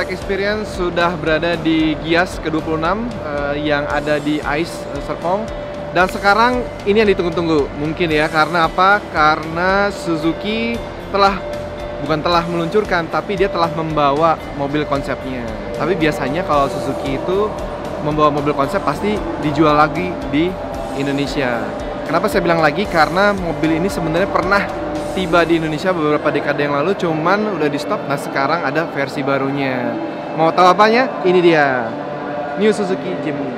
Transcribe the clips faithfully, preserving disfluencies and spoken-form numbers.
Black Experience sudah berada di Gias ke dua puluh enam uh, yang ada di Ice uh, Serpong. Dan sekarang ini yang ditunggu-tunggu mungkin ya, karena apa? Karena Suzuki telah, bukan telah meluncurkan, tapi dia telah membawa mobil konsepnya. Tapi biasanya kalau Suzuki itu membawa mobil konsep pasti dijual lagi di Indonesia. Kenapa saya bilang lagi? Karena mobil ini sebenarnya pernah tiba di Indonesia beberapa dekade yang lalu, cuman udah di stop. Nah sekarang ada versi barunya. Mau tahu apanya? Ini dia, New Suzuki Jimny.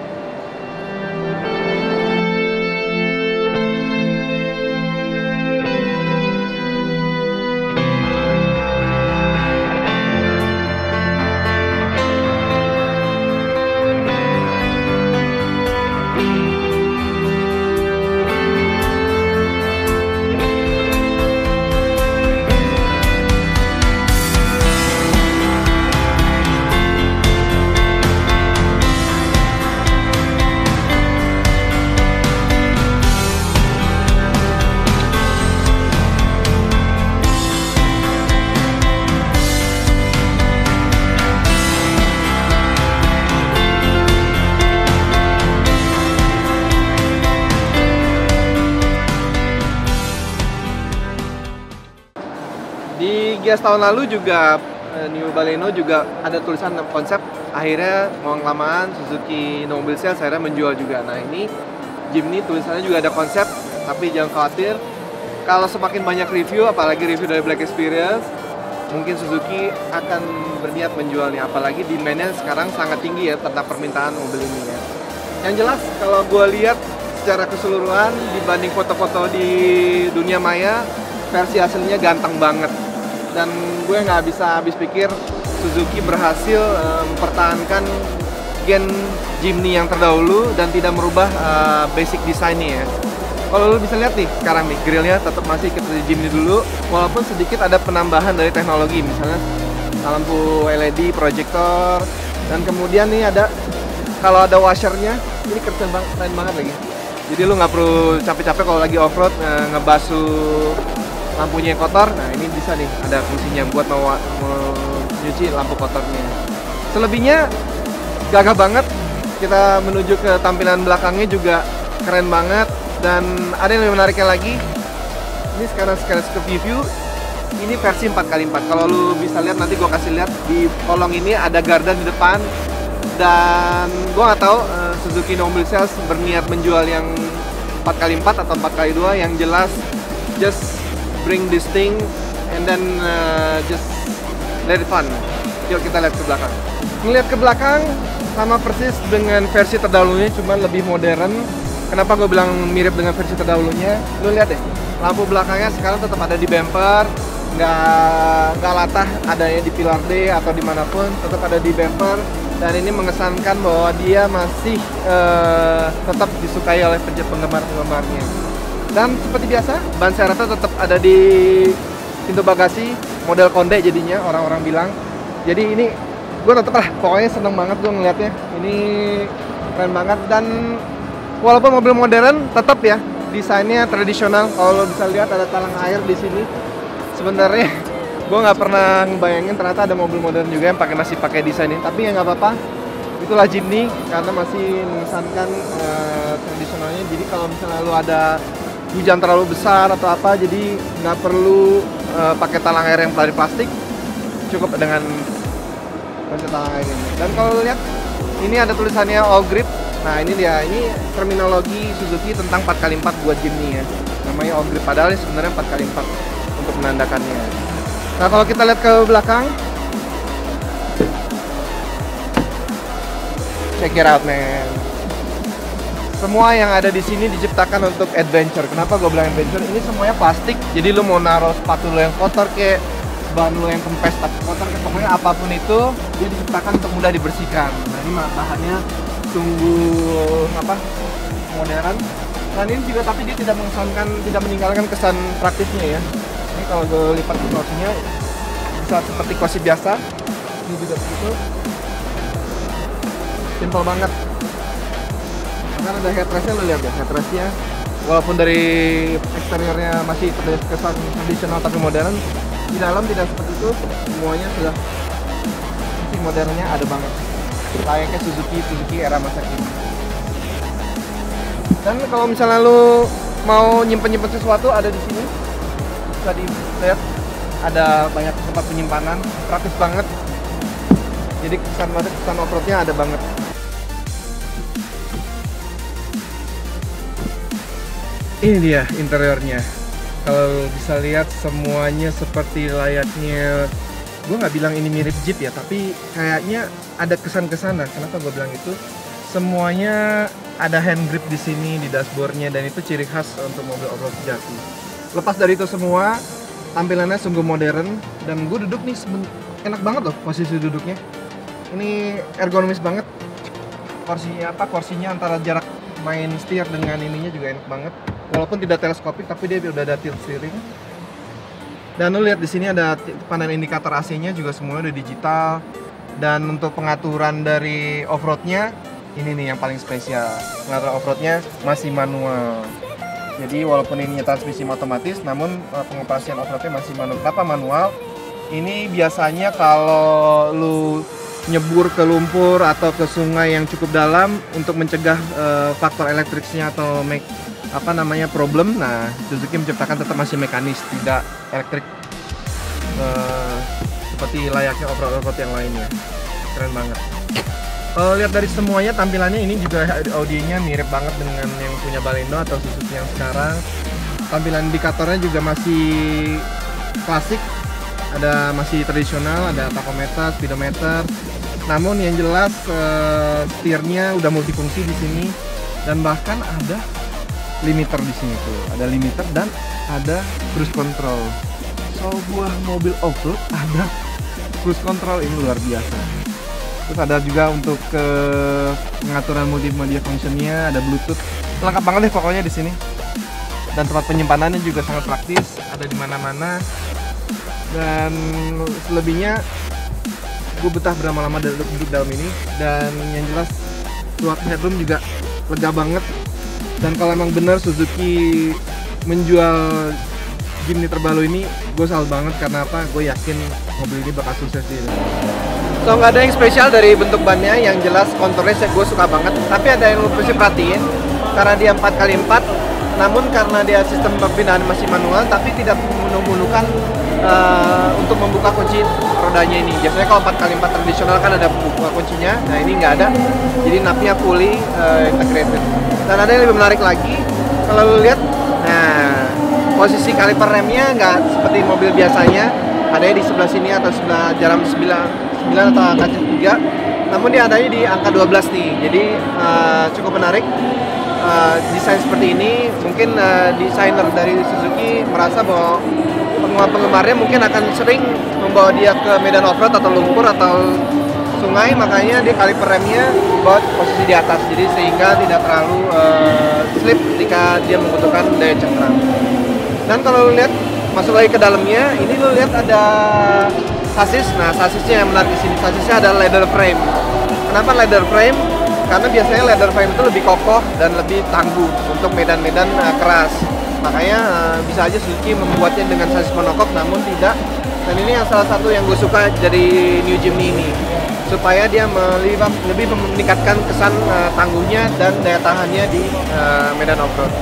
Di Gias tahun lalu juga New Baleno juga ada tulisan konsep. Akhirnya mau kelamaan Suzuki No Mobil Sales akhirnya menjual juga. Nah ini Jimny tulisannya juga ada konsep, tapi jangan khawatir kalau semakin banyak review, apalagi review dari Black Experience, mungkin Suzuki akan berniat menjualnya. Apalagi demand-nya sekarang sangat tinggi ya tentang permintaan mobil ini ya. Yang jelas kalau gue lihat secara keseluruhan dibanding foto-foto di dunia maya, versi aslinya ganteng banget. Dan gue nggak bisa habis pikir Suzuki berhasil uh, mempertahankan gen Jimny yang terdahulu dan tidak merubah uh, basic desainnya ya. Kalau lo bisa lihat nih sekarang nih, grillnya tetap masih ke Jimny dulu, walaupun sedikit ada penambahan dari teknologi, misalnya lampu L E D, proyektor, dan kemudian nih ada, kalau ada washernya, ini keren banget, keren banget lagi. Jadi lo nggak perlu capek-capek kalau lagi off-road uh, ngebasuh lampunya yang kotor. Nah ini bisa nih, ada fungsinya buat mau nyuci lampu kotornya. Selebihnya gagah banget. Kita menuju ke tampilan belakangnya juga keren banget. Dan ada yang lebih menariknya lagi, ini sekarang sekali ke view, ini versi empat kali empat. Kalau lu bisa lihat, nanti gue kasih lihat di kolong ini ada gardan di depan. Dan gue nggak tahu uh, Suzuki No Mobil Sales berniat menjual yang empat kali empat atau empat kali dua. Yang jelas just bring this thing and then uh, just let it fun. Yuk kita lihat ke belakang. Ngeliat ke belakang sama persis dengan versi terdahulunya, cuman lebih modern. Kenapa gue bilang mirip dengan versi terdahulunya? Lu lihat deh, lampu belakangnya sekarang tetap ada di bumper, nggak nggak latah adanya di pilar D atau dimanapun, tetap ada di bumper. Dan ini mengesankan bahwa dia masih uh, tetap disukai oleh penggemar-penggemarnya. Dan seperti biasa, ban serepnya tetap ada di pintu bagasi, model konde jadinya orang-orang bilang. Jadi ini gue tetap lah, pokoknya seneng banget gue ngeliatnya. Ini keren banget. Dan walaupun mobil modern, tetap ya desainnya tradisional. Kalau lo bisa lihat ada talang air di sini. Sebenarnya gue nggak pernah ngebayangin ternyata ada mobil modern juga yang pakai masih pakai desain ini. Tapi ya nggak apa-apa. Itulah Jimny karena masih mengesankan uh, tradisionalnya. Jadi kalau misalnya lo ada hujan terlalu besar atau apa, jadi nggak perlu uh, pakai talang air yang dari plastik, cukup dengan konsep talang air ini. Dan kalau lihat ini ada tulisannya all grip. Nah ini dia, ini terminologi Suzuki tentang empat kali empat buat Jimny ya, namanya all grip, padahal ini sebenarnya empat kali empat untuk menandakannya. Nah kalau kita lihat ke belakang, check it out man. Semua yang ada di sini diciptakan untuk adventure. Kenapa gue bilang adventure? Ini semuanya plastik. Jadi lu mau naruh sepatu lo yang kotor kayak ban lo yang kempes tapi kotor, kayak pokoknya apapun itu dia diciptakan untuk mudah dibersihkan. Nah ini bahannya sungguh apa modern. Dan ini juga tapi dia tidak mengesankan, tidak meninggalkan kesan praktisnya ya. Ini kalau gue lipat ke kursinya bisa seperti kursi biasa. Ini juga begitu. Simple banget. Karena ada headrestnya, lo lihat ya, headrestnya walaupun dari eksteriornya masih kesan tradisional tapi modern, di dalam tidak seperti itu. Semuanya sudah modernnya ada banget. Layaknya Suzuki, Suzuki era masa kini. Dan kalau misalnya lu mau nyimpen-nyimpen sesuatu ada di sini. Bisa dilihat ada banyak tempat penyimpanan, praktis banget. Jadi kesan banget, kesan off-roadnya ada banget. Ini dia interiornya. Kalau bisa lihat semuanya seperti layaknya, gue nggak bilang ini mirip Jeep ya, tapi kayaknya ada kesan-kesana. Kenapa gue bilang itu? Semuanya ada hand grip di sini di dashboardnya, dan itu ciri khas untuk mobil off-road sejati. Lepas dari itu semua, tampilannya sungguh modern, dan gue duduk nih enak banget loh posisi duduknya. Ini ergonomis banget. Kursinya apa? Kursinya antara jarak main setir dengan ininya juga enak banget. Walaupun tidak teleskopik, tapi dia udah ada tilt steering. Dan lu lihat di sini ada panel indikator A C-nya juga semuanya udah digital. Dan untuk pengaturan dari off-roadnya, ini nih yang paling spesial. Pengaturan off-roadnya masih manual. Jadi walaupun ini transmisi otomatis, namun pengoperasian off-roadnya masih manual. Kenapa manual? Ini biasanya kalau lu nyebur ke lumpur atau ke sungai yang cukup dalam untuk mencegah uh, faktor elektriknya atau make apa namanya problem, nah Suzuki menciptakan tetap masih mekanis, tidak elektrik uh, seperti layaknya off-road off-road yang lainnya. Keren banget. Kalau lihat dari semuanya tampilannya, ini juga audionya mirip banget dengan yang punya Baleno atau Suzuki yang sekarang. Tampilan indikatornya juga masih klasik, ada masih tradisional, ada tachometer, speedometer. Namun yang jelas uh, setirnya udah multifungsi di sini, dan bahkan ada limiter di sini tuh, ada limiter dan ada cruise control. Sebuah mobil off-road ada cruise control, ini luar biasa. Terus ada juga untuk ke pengaturan multimedia functionnya, ada Bluetooth, lengkap banget deh pokoknya di sini. Dan tempat penyimpanannya juga sangat praktis, ada di mana-mana. Dan selebihnya gue betah berlama-lama duduk, duduk dalam ini. Dan yang jelas ruang headroom juga lega banget. Dan kalau emang bener Suzuki menjual Jimny terbaru ini, gue salut banget. Karena apa? Gue yakin mobil ini bakal sukses di Indonesia. So nggak ada yang spesial dari bentuk bannya, yang jelas konturnya gue suka banget. Tapi ada yang lu mesti perhatiin, karena dia empat kali empat, namun karena dia sistem perpindahan masih manual, tapi tidak menunggu-nunggukan uh, untuk membuka kunci rodanya ini. Biasanya kalau empat kali empat tradisional kan ada buka kuncinya, nah ini nggak ada. Jadi napnya fully uh, integrated. Dan ada yang lebih menarik lagi, kalau lu lihat, nah posisi kaliper remnya nggak seperti mobil biasanya, adanya di sebelah sini atau sebelah jarum sembilan atau angka tiga, namun dia adanya di angka dua belas nih. Jadi uh, cukup menarik. Uh, desain seperti ini, mungkin uh, desainer dari Suzuki merasa bahwa penggemar-penggemarnya mungkin akan sering membawa dia ke medan off-road atau lumpur atau sungai, makanya dia kaliper remnya buat posisi di atas, jadi sehingga tidak terlalu uh, slip ketika dia membutuhkan daya cengkram. Dan kalau lu lihat masuk lagi ke dalamnya, ini lu lihat ada sasis. Nah, sasisnya yang menarik di sini, sasisnya ada leather frame. Kenapa leather frame? Karena biasanya leather frame itu lebih kokoh dan lebih tangguh untuk medan-medan uh, keras. Makanya uh, bisa aja Suzuki membuatnya dengan sasis monokok, namun tidak. Dan ini yang salah satu yang gue suka dari New Jimny ini, supaya dia lebih, lebih meningkatkan kesan uh, tangguhnya dan daya tahannya di uh, medan off-road.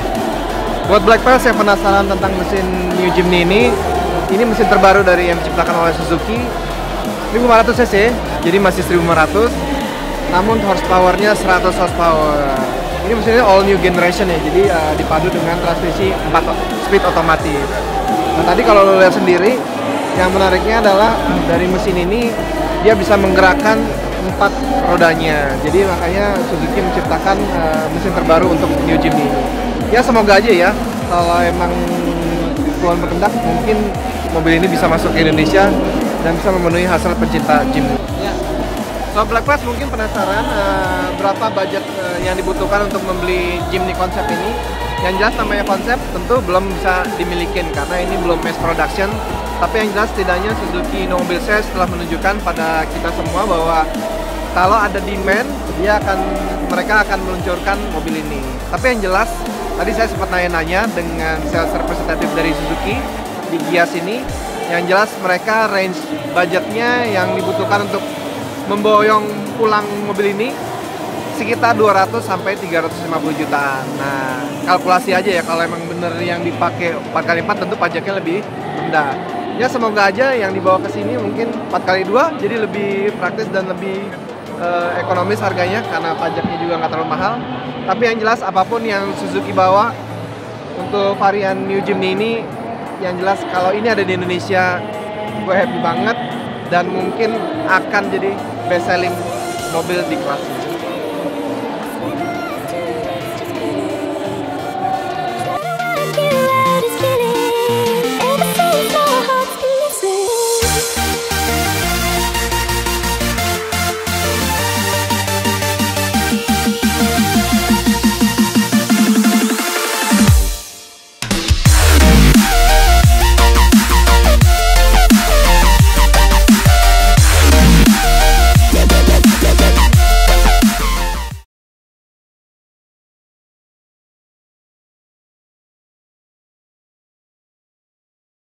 Buat Black Pals yang penasaran tentang mesin New Jimny ini, ini mesin terbaru dari yang diciptakan oleh Suzuki, seribu lima ratus cc, jadi masih seribu lima ratus, namun horsepower-nya seratus horsepower. Ini mesinnya all new generation ya, jadi uh, dipadu dengan transmisi empat speed otomatis. Nah tadi kalau lo lihat sendiri, yang menariknya adalah dari mesin ini dia bisa menggerakkan empat rodanya. Jadi makanya Suzuki menciptakan uh, mesin terbaru untuk New Jimny. Ya semoga aja ya, kalau emang Tuhan berkehendak, mungkin mobil ini bisa masuk ke Indonesia dan bisa memenuhi hasrat pencinta Jimny. Ya. So Black Pals mungkin penasaran uh, berapa budget uh, yang dibutuhkan untuk membeli Jimny konsep ini. Yang jelas namanya konsep tentu belum bisa dimiliki karena ini belum mass production. Tapi yang jelas setidaknya Suzuki Mobil Sales telah menunjukkan pada kita semua bahwa kalau ada demand, dia akan mereka akan meluncurkan mobil ini. Tapi yang jelas tadi saya sempat nanya-nanya dengan sales representative dari Suzuki di Gias ini, yang jelas mereka range budgetnya yang dibutuhkan untuk memboyong pulang mobil ini sekitar dua ratus sampai tiga ratus lima puluh jutaan. Nah, kalkulasi aja ya, kalau emang bener yang dipakai empat kali empat tentu pajaknya lebih rendah. Ya semoga aja yang dibawa ke sini mungkin empat kali dua jadi lebih praktis dan lebih uh, ekonomis harganya karena pajaknya juga nggak terlalu mahal. Tapi yang jelas apapun yang Suzuki bawa untuk varian New Jimny ini, yang jelas kalau ini ada di Indonesia gue happy banget dan mungkin akan jadi best selling mobil di kelasnya.